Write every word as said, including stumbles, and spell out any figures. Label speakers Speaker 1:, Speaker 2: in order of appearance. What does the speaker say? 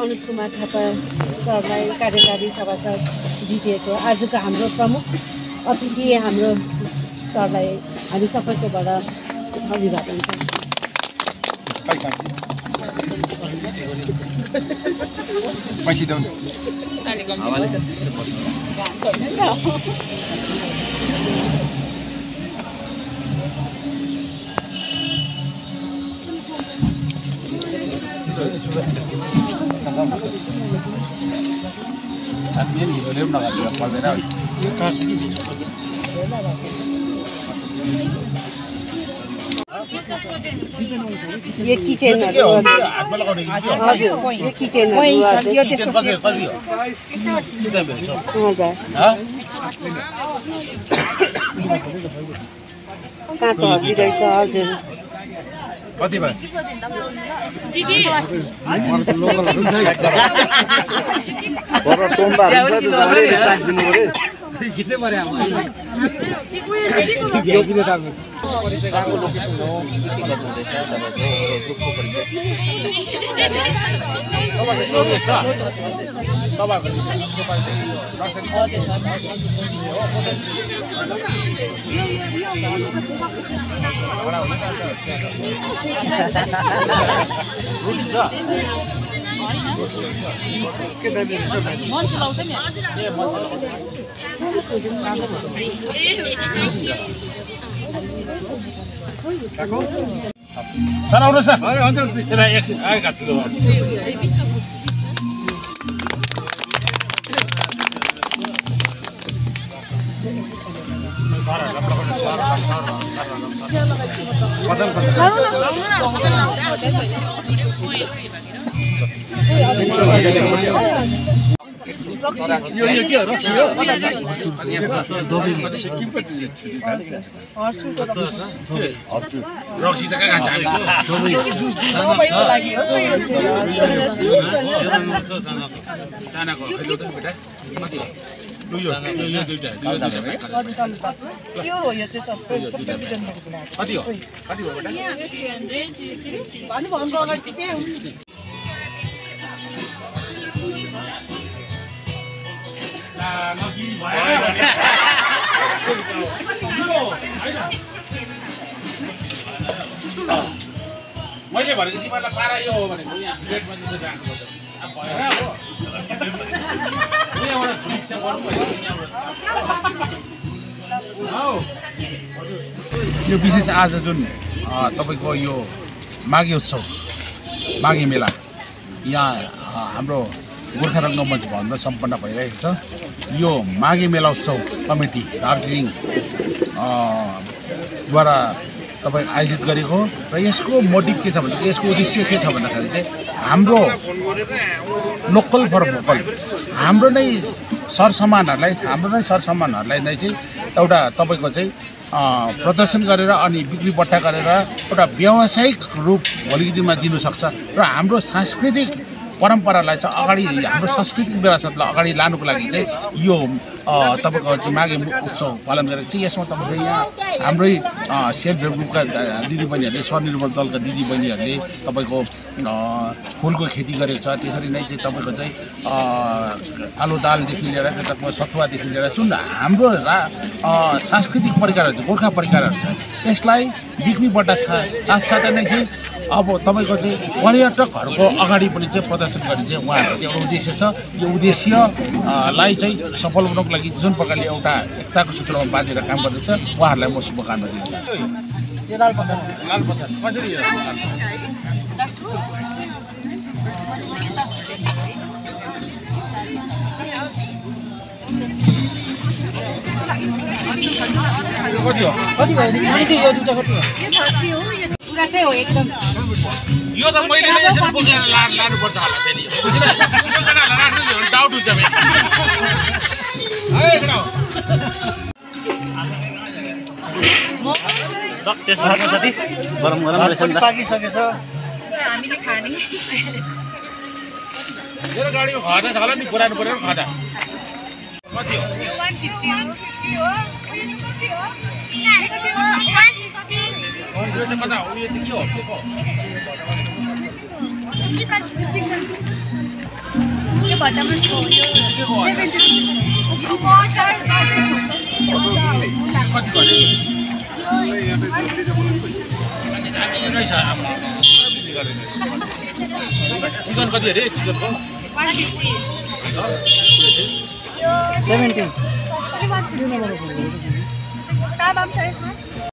Speaker 1: अनुज कुमार थापा सरलाई कार्यकारी सभासद जिटिएको आजको हाम्रो प्रमुख अतिथि हाम्रो सरलाई हामी सबैकोबाट अभिवादन छ। यो किचनहरु हजुर यो किचनहरु यो त्यसको हजुर काँचो हर्दी रहेछ हजुर
Speaker 2: कति भयो
Speaker 3: दिदी
Speaker 2: बरा टोम्बा हुन्छ त धेरै चाक दिनु पर्यो कितै मरे आमा यो पनि त राम्रो लोकेसन हो टिकट हुँदैछ तपाईको ग्रुपको परिचय तपाईको लोकेसन छ तपाईको ग्रुपको परिचय नर्सरी
Speaker 3: मन चलाउँछ नि
Speaker 2: ए मन सर आउनुहोस् न हजुर पिछला एक आएका किलो यो यो के रक्सी हो रक्सी त कहाँ जानेको चानाको खैलो त बेटा कति हो यो यो दुईटा दुईटा
Speaker 1: यो हो यो चाहिँ सबै सबै बिजनको कुरा
Speaker 2: कति हो कति हो बेटा
Speaker 1: भन्नु भन्नु अगाडि के हो
Speaker 2: मैले भनेको सिमालाई पारा यो हो भनेको यहाँ प्लेटमा चाहिँ जानु पर्छ अब भएर हो यहाँबाट झुलिक त गर्नु पर्यो यहाँबाट यो विशेष आज जुन तपाईको यो माघे उत्सव माघे मेला यहाँ हाम्रो गोर्खा रङ्ग मञ्च भवनमा सम्पन्न भइरहेको छ। यो माघे मेला उत्सव कमिटी दार्जिलिङ द्वारा तपाईँ आयोजित गरेको र यसको मोटिभ के छ भने यसको उद्देश्य के छ भन्दाखेरि चाहिँ हाम्रो लोकल फर भोकल हाम्रो नै सरसामानहरूलाई हाम्रो नै सरसामानहरूलाई नै चाहिँ एउटा तपाईँको चाहिँ प्रदर्शन गरेर अनि बिक्री बट्टा गरेर एउटा व्यावसायिक रूप भोलिको दिनमा दिनु सक्छ र हाम्रो सांस्कृतिक परम्परालाई चाहिँ अगाडि हाम्रो सांस्कृतिक विरासतलाई अगाडि लानुको लागि चाहिँ यो तपाईँको चाहिँ माघे उत्सव पालन गरेको छ। यसमा तपाईँको यहाँ हाम्रै सेल्फ हेल्प ग्रुपका दिदीबहिनीहरूले स्वनिर्भर दलका दिदीबहिनीहरूले तपाईँको फुलको खेती गरेको छ। त्यसरी नै चाहिँ तपाईँको चाहिँ आलु दालदेखि लिएर तपाईँको सतुवादेखि लिएर सुन हाम्रो रा सांस्कृतिक परिकारहरू चाहिँ गोर्खा परिकारहरू छ त्यसलाई बिक्री बट्टा साथसाथै नै चाहिँ अब तपाईँको चाहिँ पर्यटकहरूको अगाडि पनि चाहिँ प्रदर्शन गर्ने चाहिँ उहाँहरूको चाहिँ एउटा उद्देश्य छ। यो उद्देश्यलाई चाहिँ सफल बनाउनको लागि जुन प्रकारले एउटा एकताको सूत्रमा बाँधेर काम गर्दैछ उहाँहरूलाई म शुभकामना दिन चाहन्छु।
Speaker 3: पुरा चाहिँ हो एकदम
Speaker 2: यो त मैले नै यसरी बोकेर लानु पर्छ होला फेरि बुझिन एकजनालाई राख्नु भने डाउट हुन्छ फेरि है एकडा
Speaker 4: सक्सेस भएको साथी गरम गरम रहेछ नि त
Speaker 1: पाकिसकेछ
Speaker 3: हामीले खाने
Speaker 2: मेरो गाडीमा खर्च छ होला नि पुरानो पुरानो खर्च कति हो
Speaker 3: यो एक सय पचास हो
Speaker 2: यो चाहिँ कता हो यो चाहिँ के हो के को
Speaker 3: चाहिँ भट्टा मासु हो यो यो मटर
Speaker 2: चिकन कति अरे चिकनको
Speaker 4: सेभेन्टिन
Speaker 3: तामाम छ यसमा